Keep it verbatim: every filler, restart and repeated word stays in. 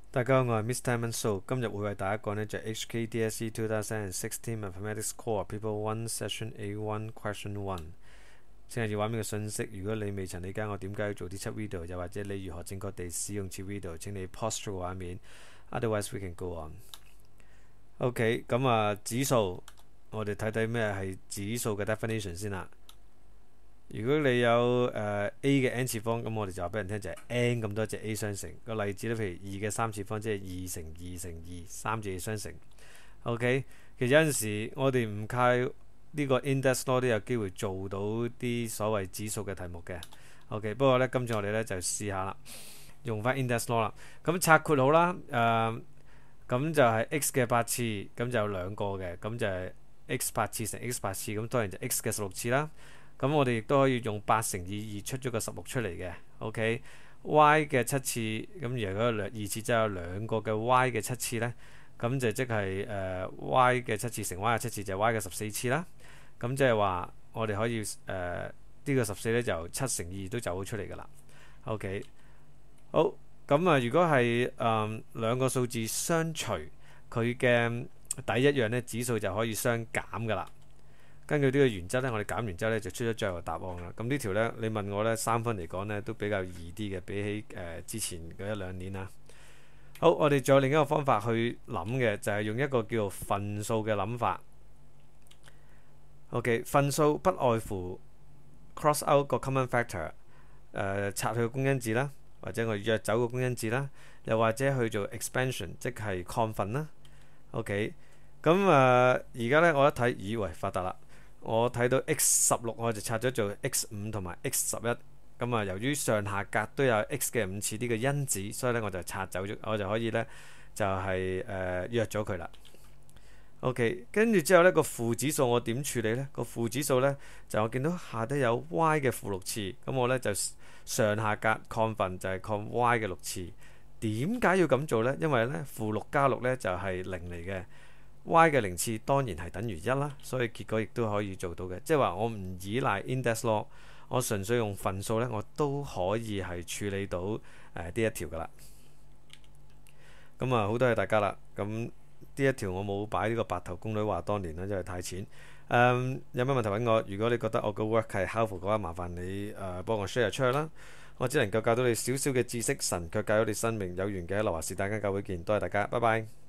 大家好，我係 Mister Tan So，今日會為大家講呢就係 H K D S E twenty sixteen Mathematics Core Paper One Session A One Question One。請留意畫面嘅信息。如果你未曾理解我點解要做呢輯 video，又或者你如何正確地使用此 video，請你 pause 咗個畫面。Otherwise we can go on。OK，咁啊指數，我哋睇睇咩係指數嘅 definition 先啦。如果你有誒、呃、a 嘅 n 次方，咁我哋就話俾人聽就係 n 咁多隻 a 相乘。個例子咧，譬如二嘅三次方，即係二乘二乘二，三隻 a 相乘。OK，其實有陣時我哋唔靠呢個 index law 都有機會做到啲所謂指數嘅題目嘅。OK，不過咧今次我哋咧就試下啦，用翻 index law 啦。咁拆括好啦，誒、呃、咁就係 x 嘅八次，咁就有兩個嘅，咁就係 x 八次乘 x 八次，咁當然就 x 嘅十六次啦。咁我哋亦都可以用八乘以二出咗個十六出嚟嘅。OK，y 嘅七次，咁如果兩二次就有兩個嘅 y 嘅七次呢，咁就即係誒、呃、y 嘅七次乘 y 嘅七次就係 y 嘅十四次啦。咁即係話我哋可以誒呢、呃這個十四呢，就七乘二都走咗出嚟噶啦。OK，好，咁啊如果係誒、呃、兩個數字相除，佢嘅底一樣呢，指數就可以相減噶啦。根據呢個原則咧，我哋減完之後咧就出咗最後答案啦。咁呢條咧，你問我咧三分嚟講咧都比較易啲嘅，比起誒、呃、之前嗰一兩年啦。好，我哋仲有另一個方法去諗嘅，就係、是、用一個叫做份數嘅諗法。OK， 份數不外乎 cross out 個 common factor，誒、呃、拆去個公因子啦，或者我約走個公因子啦，又或者去做 expansion，即係擴份啦。OK， 咁誒而家咧我一睇，咦喂發達啦！我睇到 x 十六，我就拆咗做 x 五同埋 x 十一。咁啊，由於上下格都有 x 嘅五次呢個因子，所以咧我就拆走咗，我就可以咧就係、是、誒、呃、約咗佢啦。OK， 跟住之後呢個負指數我點處理呢？個負指數呢，就我見到下底有 y 嘅負六次，咁我呢就上下格擴份就係擴 y 嘅六次。點解要咁做呢？因為呢負六加六呢就係零嚟嘅。y 嘅零次當然係等於一啦，所以結果亦都可以做到嘅。即係話我唔依賴 index law， 我純粹用份數呢，我都可以係處理到誒呢、呃、一條噶啦。咁啊，好多謝大家啦。咁呢一條我冇擺呢個白頭宮女話當年啦，因為太淺。誒、嗯、有咩問題揾我？如果你覺得我個 work 係 helpful 嘅話，麻煩你誒、呃、幫我 share 出去啦。我只能夠教到你少少嘅知識，神卻教咗你生命。有緣嘅喺羅華士大家教會見，多謝大家，拜拜。